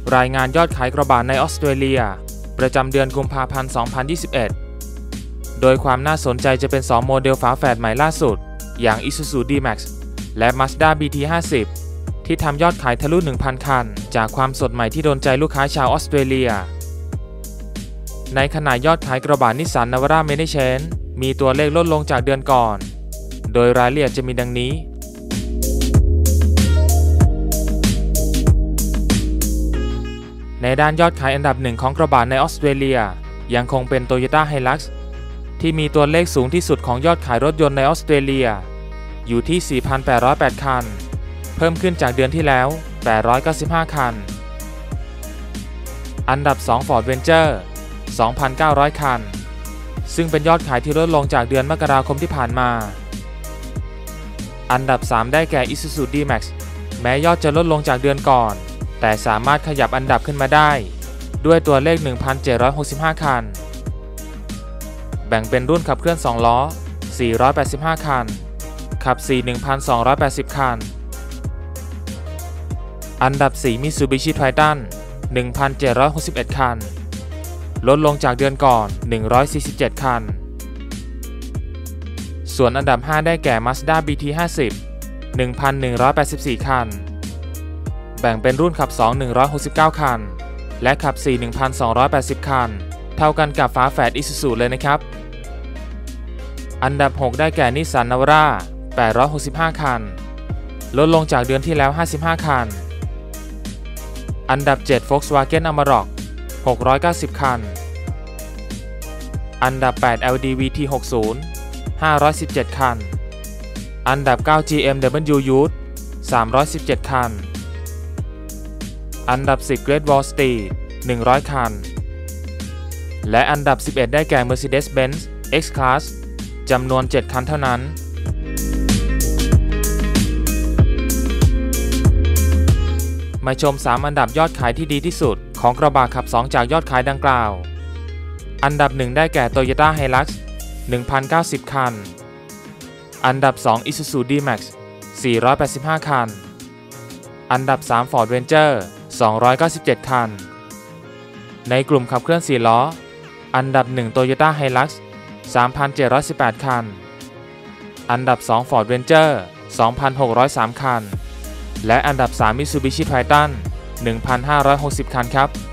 รายงานยอดขายกระบะในออสเตรเลียประจำเดือนกุมภาพันธ์ 2021 โดยความน่าสนใจจะเป็น 2 โมเดลฝาแฝดใหม่ล่าสุดอย่าง Isuzu D-Max และ Mazda BT50 ที่ทำยอดขายทะลุ 1,000 คันจากความสดใหม่ที่โดนใจลูกค้าชาวออสเตรเลียในขณะยอดขายกระบะนิสสันนาวาร่าเมเนเชนมีตัวเลขลดลงจากเดือนก่อนโดยรายละเอียดจะมีดังนี้ในด้านยอดขายอันดับหนึ่งของกระบะในออสเตรเลียยังคงเป็น Toyota Hilux ที่มีตัวเลขสูงที่สุดของยอดขายรถยนต์ในออสเตรเลียอยู่ที่ 4,808 คันเพิ่มขึ้นจากเดือนที่แล้ว895 คันอันดับ 2 Ford Ranger 2,900 คันซึ่งเป็นยอดขายที่ลดลงจากเดือนมกราคมที่ผ่านมาอันดับ 3 ได้แก่ Isuzu D-Max แม้ยอดจะลดลงจากเดือนก่อนแต่สามารถขยับอันดับขึ้นมาได้ด้วยตัวเลข 1,765 คันแบ่งเป็นรุ่นขับเคลื่อน2ล้อ485 คันขับ4 1,280 คันอันดับ 4 Mitsubishi Triton 1,761 คันลดลงจากเดือนก่อน147 คันส่วนอันดับ 5 ได้แก่ Mazda BT50 1,184 คันแบ่งเป็นรุ่นขับ2 169 คันและขับ4 1,280 คันเท่ากันกับฝาแฝด Isuzu เลยนะครับอันดับ 6 ได้แก่ Nissan Navara 865 คันลดลงจากเดือนที่แล้ว55 คันอันดับ 7 Volkswagen Amarok 690 คันอันดับ 8 LD VT60 517 คันอันดับ 9 GMW Youth 317 คันอันดับ 10 Great Wall Street 100 คันและอันดับ 11 ได้แก่ Mercedes-Benz X-Class จำนวน 7 คันเท่านั้นมาชม 3 อันดับยอดขายที่ดีที่สุดของกระบะขับ 2 จากยอดขายดังกล่าวอันดับ 1 ได้แก่ Toyota Hilux 1,090 คันอันดับ 2 Isuzu D-Max 485 คันอันดับ 3 Ford Ranger 297 คันในกลุ่มขับเคลื่อน4ล้ออันดับ 1 Toyota Hilux 3,718 คันอันดับ 2 Ford Ranger 2,603 คันและอันดับ 3 Mitsubishi Triton 1,560 คันครับ